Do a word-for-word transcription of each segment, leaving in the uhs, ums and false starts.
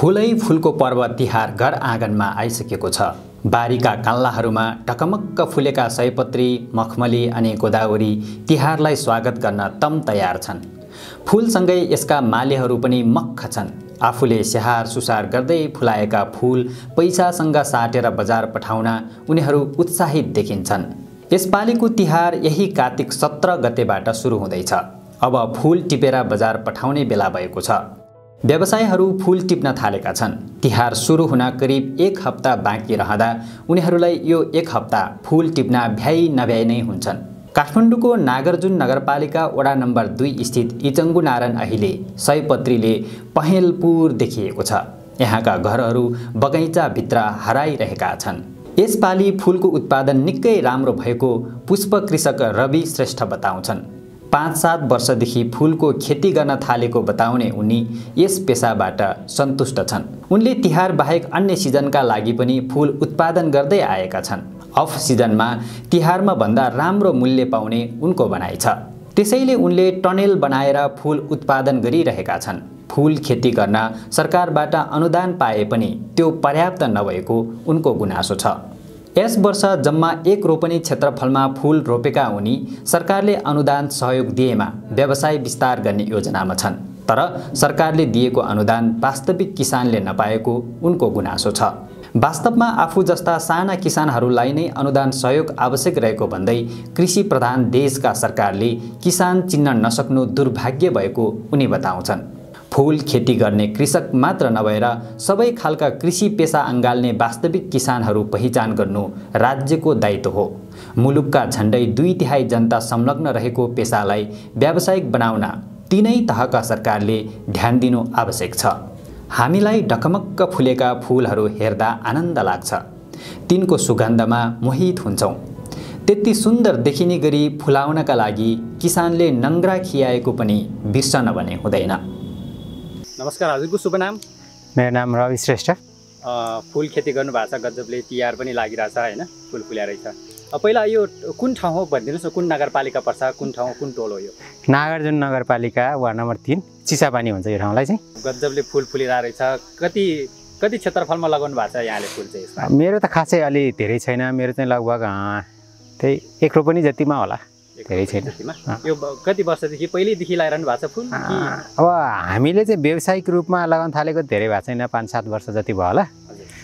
फुलै फुलको पर्व तिहार घर आँगनमा आइसकेको छ। बारीका कान्लाहरूमा टकमक्क फुलेका सयपत्री, मखमली अनि गोदावरी तिहारलाई स्वागत गर्न तम तयार छन्। फूलसँगै यसका मालीहरू पनि मक्ख छन्। आफूले स्याहार सुसार गर्दै फुलाएका फूल पैसासँग साटेर बजार पठाउन उनीहरू उत्साहित देखिन्छन्। यसपालिको तिहार यही कार्तिक सत्र गतेबाट सुरु हुँदैछ। अब फूल टिपेर बजार पठाउने बेला भएको छ। व्यवसायीहरू फूल टिप्न थालेका छन्। तिहार सुरु हुन करिब एक हप्ता बाँकी रहँदा उनीहरूलाई यो एक हप्ता फूल टिप्न भ्याइ नभ्याइ नै हुन्छन्। काठमाडौँको नागार्जुन नगरपालिका वडा नम्बर दुई स्थित इचङ्गु नारायण अहिले सयपत्रीले पहेँलपुर देखिएको छ। यहाँका घरहरू बगैँचाभित्र हराइरहेका छन्। यसपालि फूलको उत्पादन निकै राम्रो भएको पुष्प कृषक रवि श्रेष्ठ बताउँछन्। पाँच सात वर्षदेखि फूलको खेती गर्न थालेको बताउने उनी यस पेसाबाट सन्तुष्ट छन्। उनले तिहार बाहेक अन्य सिजनका लागि पनि फूल उत्पादन गर्दै आएका छन्। अफ सिजनमा तिहारमा भन्दा राम्रो मूल्य पाउने उनको भनाइ छ। त्यसैले उनले टनेल बनाएर फूल उत्पादन गरिरहेका छन्। फूल खेती गर्न सरकारबाट अनुदान पाए पनि त्यो पर्याप्त नभएको उनको गुनासो छ। यस वर्ष जम्मा एक रोपनी क्षेत्रफलमा फूल रोपेका उनी सरकारले अनुदान सहयोग दिएमा व्यवसाय विस्तार गर्ने योजनामा छन्। तर सरकारले दिएको अनुदान वास्तविक किसानले नपाएको उनको गुनासो छ। वास्तवमा आफू जस्ता साना किसानहरूलाई नै अनुदान सहयोग आवश्यक रहेको भन्दै कृषि प्रधान देशका सरकारले किसान चिन्न नसक्नु दुर्भाग्य भएको उनी बताउँछन्। फूल खेती गर्ने कृषक मात्र नभएर सबै खालका कृषि पेसा अँगाल्ने वास्तविक किसानहरू पहिचान गर्नु राज्यको दायित्व हो। मुलुकका झण्डै दुई तिहाई जनता संलग्न रहेको पेसालाई व्यावसायिक बनाउन तीनै तहका सरकारले ध्यान दिनु आवश्यक छ। हामीलाई ढकमक्क फुलेका फूलहरू हेर्दा आनन्द लाग्छ। तिनको सुगन्धमा मोहित हुन्छौँ। त्यति सुन्दर देखिने गरी फुलाउनका लागि किसानले नङ्ग्रा खियाएको पनि बिर्सन भने हुँदैन। नमस्कार, हजुरको शुभ नाम? मेरो नाम रवि श्रेष्ठ। फूल खेती गर्नुभएको छ, गजबले तिहार पनि लागिरहेछ होइन, फूल फुल्या रहेछ। पहिला यो कुन ठाउँ हो भनिदिनुहोस् न, कुन नगरपालिका पर्छ, कुन ठाउँ, कुन टोल हो यो? नागार्जुन नगरपालिका वार्ड नम्बर तीन, चिसापानी हुन्छ यो ठाउँलाई चाहिँ। गजबले फूल फुलिरहेको रहेछ। कति कति क्षेत्रफलमा लगाउनु भएको छ यहाँले फूल चाहिँ यसमा? मेरो त खासै अलि धेरै छैन, मेरो चाहिँ लगभग त्यही एक रोपनी जतिमा होला, धेरै छैन। यो कति वर्षदेखि पहिल्यैदेखि लगाइरहनु भएको छ फूल? अब हामीले चाहिँ व्यावसायिक रूपमा लगाउन थालेको धेरै भएको छैन, पाँच सात वर्ष जति भयो होला।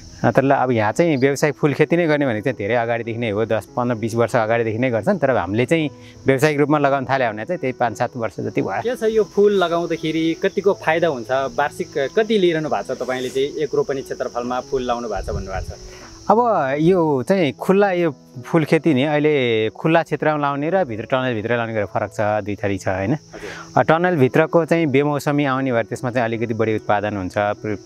तर अब यहाँ चाहिँ व्यावसायिक फुल खेती नै गर्ने भनेको चाहिँ धेरै अगाडिदेखि नै हो, दस पन्ध्र बिस वर्ष अगाडिदेखि नै गर्छन्। तर हामीले चाहिँ व्यावसायिक रूपमा लगाउन थाल्यो भने चाहिँ त्यही पाँच सात वर्ष जति भयो। के छ यो फुल लगाउँदाखेरि कतिको फाइदा हुन्छ? वार्षिक कति लिइरहनु भएको छ तपाईँले चाहिँ एक रोपनी क्षेत्रफलमा फुल लाउनु भएको छ भन्नुभएको छ? अब यो चाहिँ खुल्ला यो फुल खेती नि अहिले खुल्ला क्षेत्रमा लाउने र भित्र टनलभित्र लाउने गरेर फरक छ, दुई थरी छ होइन। टनलभित्रको चाहिँ बेमौसमी आउने भएर त्यसमा चाहिँ अलिकति बढी उत्पादन हुन्छ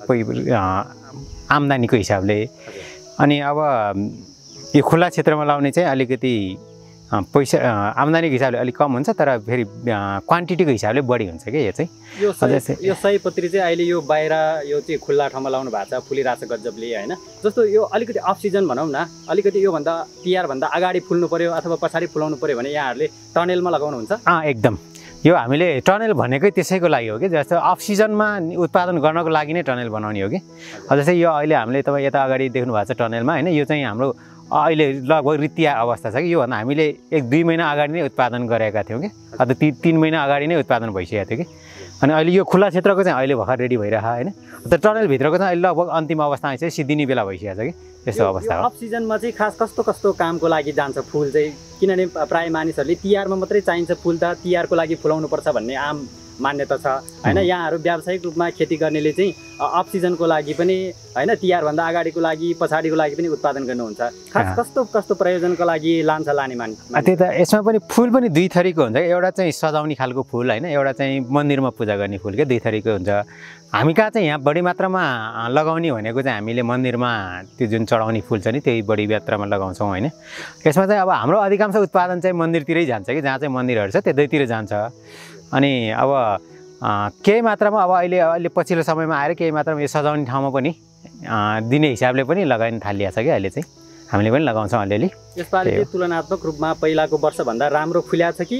आम्दानीको हिसाबले। अनि अब यो खुल्ला क्षेत्रमा लाउने चाहिँ अलिकति पैसा आम्दानीको हिसाबले अलिक कम हुन्छ, तर फेरि क्वान्टिटीको हिसाबले बढी हुन्छ कि यो चाहिँ। यो सय यो सयपत्री चाहिँ अहिले यो बाहिर यो चाहिँ खुल्ला ठाउँमा लाउनु भएको छ, फुलिरहेको छ गजबले होइन। जस्तो यो अलिकति अफ सिजन भनौँ न, अलिकति योभन्दा तिहारभन्दा अगाडि फुल्नु पऱ्यो अथवा पछाडि फुलाउनु पऱ्यो भने यहाँहरूले टनेलमा लगाउनुहुन्छ? अँ एकदम, यो हामीले टनेल भनेकै त्यसैको लागि हो कि, जस्तो अफ सिजनमा उत्पादन गर्नको लागि नै टनेल बनाउने हो कि। जस्तै यो अहिले हामीले तपाईँ यता अगाडि देख्नु भएको छ टनेलमा होइन, यो चाहिँ हाम्रो अहिले लगभग रित्तिया अवस्था छ कि। योभन्दा हामीले एक दुई महिना अगाडि नै उत्पादन गरेका थियौँ कि, अथवा ती तिन महिना अगाडि नै उत्पादन भइसकेको थियो कि। अनि अहिले यो खुल्ला क्षेत्रको चाहिँ अहिले भर्खर रेडी भइरह होइन। तर टनलभित्रको चाहिँ अहिले लगभग अन्तिम अवस्थामा चाहिँ सिद्धिने बेला भइसकेको छ कि, त्यस्तो अवस्था हो। अफ सिजनमा चाहिँ खास कस्तो कस्तो कामको लागि जान्छ फुल चाहिँ? किनभने प्राय मानिसहरूले तिहारमा मात्रै चाहिन्छ फुल, त तिहारको लागि फुलाउनुपर्छ भन्ने आम मान्यता छ होइन। यहाँहरू व्यावसायिक रूपमा खेती गर्नेले चाहिँ अफ सिजनको लागि पनि होइन, तिहारभन्दा अगाडिको लागि पछाडिको लागि पनि उत्पादन गर्नुहुन्छ। खास कस्तो कस्तो प्रयोजनको लागि लान्छ लाने मान? त्यही त, यसमा पनि फुल पनि दुई थरीको हुन्छ। एउटा चाहिँ सजाउने खालको फुल होइन, एउटा चाहिँ मन्दिरमा पूजा गर्ने फुल क्या, दुई थरीको हुन्छ। हामी कहाँ चाहिँ यहाँ बढी मात्रामा लगाउने भनेको चाहिँ हामीले मन्दिरमा त्यो जुन चढाउने फुल छ नि, त्यही बढी मात्रामा लगाउँछौँ होइन। यसमा चाहिँ अब हाम्रो अधिकांश उत्पादन चाहिँ मन्दिरतिरै जान्छ कि, जहाँ चाहिँ मन्दिरहरू छ त्यतैतिर जान्छ। अनि अब केही मात्रामा अब अहिले अहिले पछिल्लो समयमा आएर केही मात्रामा यो सजाउने ठाउँमा पनि दिने हिसाबले पनि लगाइन थालिएको छ कि अहिले चाहिँ हामीले पनि लगाउँछौँ अलिअलि। यसपालि चाहिँ तुलनात्मक रूपमा पहिलाको वर्षभन्दा राम्रो फुल्याएको छ कि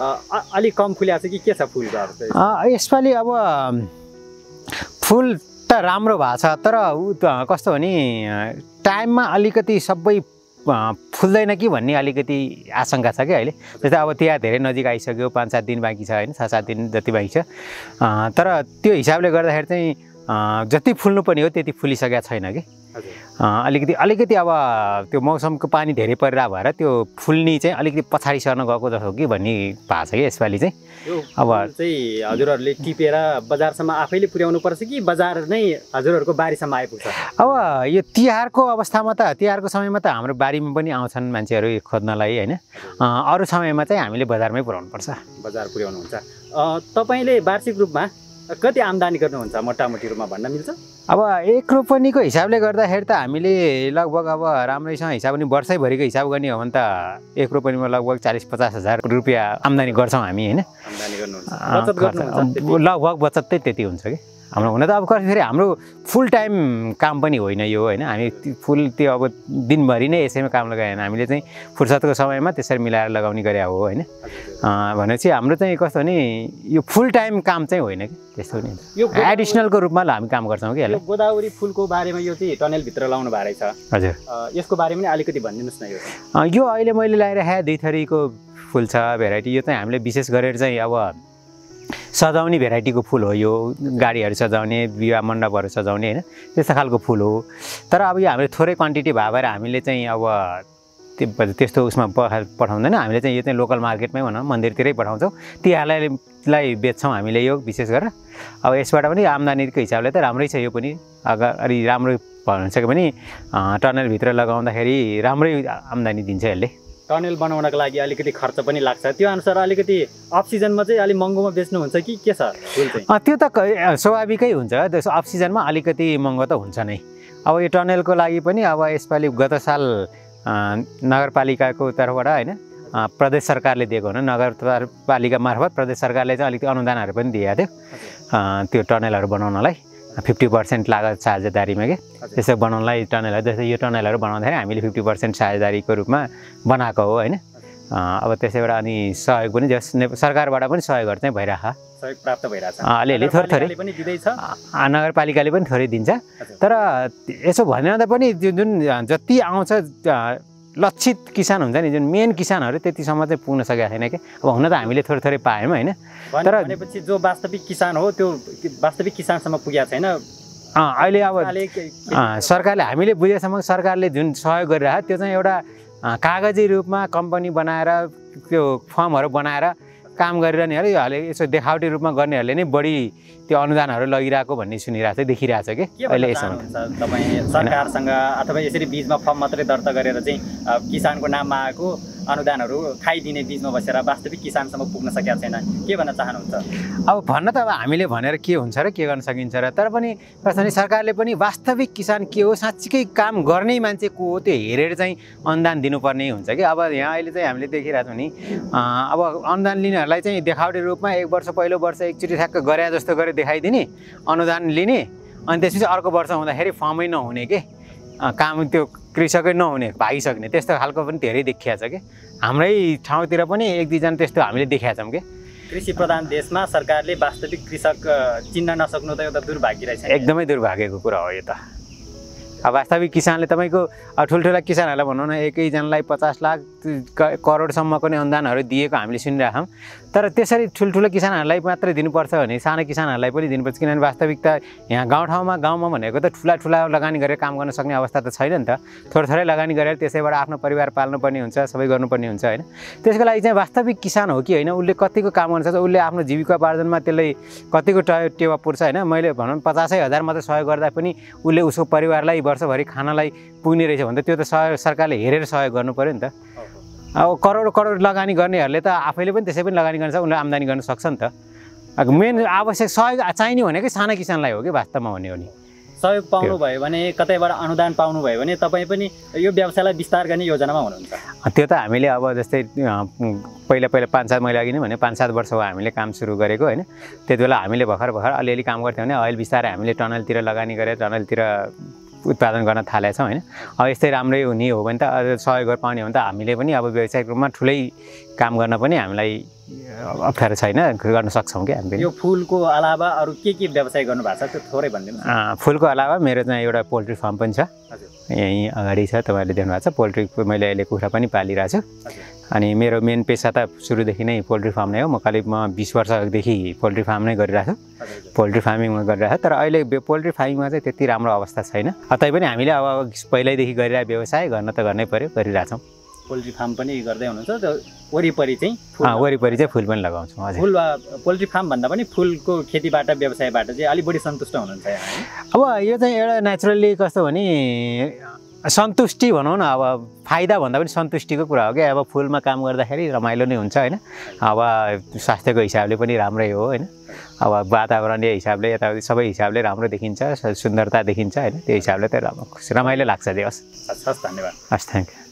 अलिक कम फुल्याएको छ कि के छ फुलको? यसपालि अब फुल राम्रो भएको छ, तर ऊ त कस्तो भने टाइममा अलिकति सबै फुल्दैन कि भन्ने अलिकति आशंका छ कि अहिले। जस्तै अब तिहार धेरै नजिक आइसक्यो, पाँच सात दिन बाँकी छ होइन, छ सात दिन जति बाँकी छ, तर त्यो हिसाबले गर्दाखेरि चाहिँ जति फुल्नुपर्ने हो त्यति फुलिसकेको छैन कि। अलिकति अलिकति अब त्यो मौसमको पानी धेरै परिरहेको भएर त्यो फुल्ने चाहिँ अलिकति पछाडि सर्न गएको जस्तो कि भन्ने भएको छ कि यसपालि चाहिँ। अब चाहिँ हजुरहरूले टिपेर बजारसम्म आफैले पुर्याउनु पर्छ कि बजार नै हजुरहरूको बारीसम्म आइपुग्छ? अब यो तिहारको अवस्थामा त तिहारको समयमा त हाम्रो बारीमा पनि आउँछन् मान्छेहरू खोज्नलाई होइन, अरू समयमा चाहिँ हामीले बजारमै पुर्याउनु पर्छ। बजार पुर्याउनुहुन्छ। तपाईँले वार्षिक रूपमा कति आम्दानी गर्नुहुन्छ मोटामोटी रूपमा भन्न मिल्छ? अब एक रोपनीको हिसाबले गर्दाखेरि त हामीले लगभग अब राम्रैसँग हिसाब पनि वर्षैभरिको हिसाब गर्ने हो भने त एक रोपनीमा लगभग चालिस पचास हजार रुपियाँ आम्दानी गर्छौँ हामी होइन। आम्दानी गर्नुहुन्छ, लगभग बचत चाहिँ त्यति हुन्छ कि हाम्रो हुन त। अब फेरि हाम्रो फुल टाइम काम पनि होइन यो होइन, हामी फुल त्यो अब दिनभरि नै यसैमा काम लगाएन, हामीले चाहिँ फुर्सदको समयमा त्यसरी मिलाएर लगाउने गरे हो होइन। भनेपछि हाम्रो चाहिँ कस्तो भने यो फुल टाइम काम चाहिँ होइन कि, त्यस्तो नि यो एडिसनलको रूपमा हामी काम गर्छौँ कि। यो गोदावरी फुलको बारेमा यो चाहिँ टनलभित्र लाउनु भएको रहेछ, हजुर यसको बारेमा नि अलिकति भनिदिनुहोस् न। यो यो अहिले मैले लगाइरहेको दुई थरीको फुल छ भेराइटी। यो चाहिँ हामीले विशेष गरेर चाहिँ अब सजाउने भेराइटीको फुल हो यो, गाडीहरू सजाउने, विवाह मण्डपहरू सजाउने होइन, त्यस्तो खालको फुल हो। तर अब यो हामीले थोरै क्वान्टिटी भए भएर हामीले चाहिँ अब त्यो त्यस्तो उसमा पठाउँदैन, हामीले चाहिँ यो चाहिँ लोकल मार्केटमै भनौँ मन्दिरतिरै पठाउँछौँ, तिहारलाई बेच्छौँ हामीले यो विशेष गरेर। अब यसबाट पनि आम्दानीको हिसाबले त राम्रै छ यो पनि, अगाडि राम्रो भन्छ भने टनलभित्र लगाउँदाखेरि राम्रै आम्दानी दिन्छ यसले। टनल बनाउनको लागि अलिकति खर्च पनि लाग्छ, त्यो अनुसार अलिकति अफ सिजनमा चाहिँ अलिक महँगोमा बेच्नुहुन्छ कि के छ फुल चाहिँ? त्यो त स्वाभाविकै हुन्छ, त्यसो अफ सिजनमा अलिकति महँगो त हुन्छ नै। अब यो टनलको लागि पनि अब यसपालि गत साल नगरपालिकाको तर्फबाट होइन प्रदेश सरकारले दिएको हुन, नगरपालिका मार्फत प्रदेश सरकारले चाहिँ अलिकति अनुदानहरू पनि दिएको थियो त्यो टनलहरू बनाउनलाई, फिफ्टी पर्सेन्ट लागत साझेदारीमा के। त्यसो बनाउनलाई टनलहरू जस्तै यो टनलहरू बनाउँदाखेरि हामीले फिफ्टी पर्सेन्ट साझेदारीको रूपमा बनाएको हो होइन। अब त्यसैबाट अनि सहयोग पनि जस सरकारबाट पनि सहयोगहरू चाहिँ भइरहेको, सहयोग प्राप्त भइरहेछ अलिअलि थोरै थोरै पनि दिँदैछ, नगरपालिकाले पनि थोरै दिन्छ। तर यसो भन्दा पनि त्यो जुन जति आउँछ लक्षित किसान हुन्छ नि, जुन मेन किसानहरू त्यतिसम्म चाहिँ पुग्न सकेको छैन कि। अब हुन त हामीले थोरै थोरै पायौँ होइन, तर भनेपछि जो वास्तविक किसान हो त्यो वास्तविक किसानसम्म पुगेको छैन अहिले। अब सरकारले हामीले बुझेसम्म सरकारले जुन सहयोग गरिरहेको त्यो चाहिँ एउटा कागजी रूपमा कम्पनी बनाएर त्यो फर्महरू बनाएर काम गरिरहनेहरू यसले यसो देखावटी रूपमा गर्नेहरूले नै बढी त्यो अनुदानहरू लगिरहेको भन्ने सुनिरहेको छ, देखिरहेको छ कि अहिले यसमा। तपाईँ सरकारसँग अथवा यसरी बीजमा फर्म मात्रै दर्ता गरेर चाहिँ किसानको नाममा आएको अनुदानहरू खाइदिने बीचमा बसेर वास्तविक किसानसम्म पुग्न सकेको छैन, के भन्न चाहनुहुन्छ? अब भन्न त अब हामीले भनेर के हुन्छ र के गर्न सकिन्छ र, तर पनि कस्तो भने सरकारले पनि वास्तविक किसान के हो, साँच्चीकै काम गर्ने मान्छे को हो त्यो हेरेर चाहिँ अनुदान दिनुपर्ने हुन्छ कि। अब यहाँ अहिले चाहिँ हामीले देखिरहेको छौँ नि, अब अनुदान लिनेहरूलाई चाहिँ देखावटी रूपमा एक वर्ष पहिलो वर्ष एकचोटि ठ्याक्क गरे जस्तो गरेर देखाइदिने, अनुदान लिने, अनि त्यसपछि अर्को वर्ष हुँदाखेरि फर्मै नहुने के, काम त्यो कृषकै नहुने, भागिसक्ने, त्यस्तो खालको पनि धेरै देखिया छ कि। हाम्रै ठाउँतिर पनि एक दुईजना त्यस्तो हामीले देखाएको छौँ कि। कृषि प्रधान देशमा सरकारले वास्तविक कृषक चिन्न नसक्नु त एउटा दुर्भाग्य रहेछ, एकदमै दुर्भाग्यको कुरा हो यो त। अब वास्तविक किसानले तपाईँको ठुल्ठुला किसानहरूलाई भनौँ न एकैजनालाई पचास लाख करोडसम्मको नै अनुदानहरू दिएको हामीले सुनिरहेछौँ, तर त्यसरी ठुल्ठुलो किसानहरूलाई मात्रै दिनुपर्छ भने सानो किसानहरूलाई पनि दिनुपर्छ, किनभने वास्तविकता यहाँ गाउँठाउँमा गाउँमा भनेको त ठुला ठुला लगानी गरेर काम गर्न सक्ने अवस्था त छैन नि त, थोरै थोरै लगानी गरेर त्यसैबाट आफ्नो परिवार पाल्नुपर्ने हुन्छ, सबै गर्नुपर्ने हुन्छ होइन। त्यसको लागि चाहिँ वास्तविक किसान हो कि होइन, उसले कतिको काम गर्न सक्छ, उसले आफ्नो जीविकोपार्जनमा त्यसले कतिको टेवा पुर्छ होइन। मैले भनौँ पचासै हजार मात्रै सहयोग गर्दा पनि उसले उसको परिवारलाई वर्षभरि खानालाई पुग्ने रहेछ भने त त्यो त सहयोग सरकारले हेरेर सहयोग गर्नु पऱ्यो नि त। अब करोड करोड लगानी गर्नेहरूले त आफैले पनि त्यसै पनि लगानी गर्न सक्छ, उनीहरूले आम्दानी गर्न सक्छ नि त। मेन आवश्यक सहयोग चाहिने भनेकै साना किसानलाई हो कि वास्तवमा भन्यो भने। सहयोग पाउनुभयो भने, कतैबाट अनुदान पाउनुभयो भने तपाईँ पनि यो व्यवसायलाई विस्तार गर्ने योजनामा हुनुहुन्छ? त्यो त हामीले अब जस्तै पहिला पहिला पाँच सात मैले अघि नै भने पाँच सात वर्ष भयो हामीले काम सुरु गरेको होइन। त्यति बेला हामीले भर्खर भर्खर अलिअलि काम गर्थ्यौँ भने अहिले बिस्तारै हामीले टनलतिर लगानी गरेर टनलतिर उत्पादन गर्न थालेका छौँ होइन। अब यस्तै राम्रै हुने हो भने त अझ सहयोग पाउने हो भने त हामीले पनि अब व्यावसायिक रूपमा ठुलै काम गर्न पनि हामीलाई अप्ठ्यारो छैन, गर्न सक्छौँ क्या हामी। यो फुलको अलावा अरू के के व्यवसाय गर्नु भएको छ त्यो थोरै भनिदिनु। फुलको अलावा मेरो चाहिँ एउटा पोल्ट्री फार्म पनि छ, यहीँ अगाडि छ, तपाईँहरूले देख्नु भएको छ। पोल्ट्री मैले अहिले कुखुरा पनि पालिरहेको छु। अनि मेरो मेन पेसा त सुरुदेखि नै पोल्ट्री फार्म नै हो। म करिब म बिस वर्षदेखि पोल्ट्री फार्म नै गरिरहेको छु, पोल्ट्री फार्मिङमा गरिरहेको छु। तर अहिले पोल्ट्री फार्मिङमा चाहिँ त्यति राम्रो अवस्था छैन। तैपनि हामीले अब पहिल्यैदेखि गरिरहेको व्यवसाय गर्न त गर्नै पऱ्यो, गरिरहेछौँ। पोल्ट्री फार्म पनि गर्दै हुनुहुन्छ, त्यो वरिपरि चाहिँ वरिपरि चाहिँ फुल पनि लगाउँछौँ। हजुर, फुल पोल्ट्री फार्म भन्दा पनि फुलको खेतीबाट व्यवसायबाट चाहिँ अलिक बढी सन्तुष्ट हुनुहुन्छ। अब यो चाहिँ एउटा नेचुरल्ली कस्तो भने सन्तुष्टि भनौँ न, अब फाइदा भन्दा पनि सन्तुष्टिको कुरा हो क्या। अब फुलमा काम गर्दाखेरि रमाइलो नै हुन्छ होइन। अब स्वास्थ्यको हिसाबले पनि राम्रै हो होइन। अब वातावरणीय हिसाबले यताउति सबै हिसाबले राम्रो देखिन्छ, सुन्दरता देखिन्छ होइन। त्यो हिसाबले त रमाइलो लाग्छ। दिवस हस्, धन्यवाद। हस्, थ्याङ्क यू।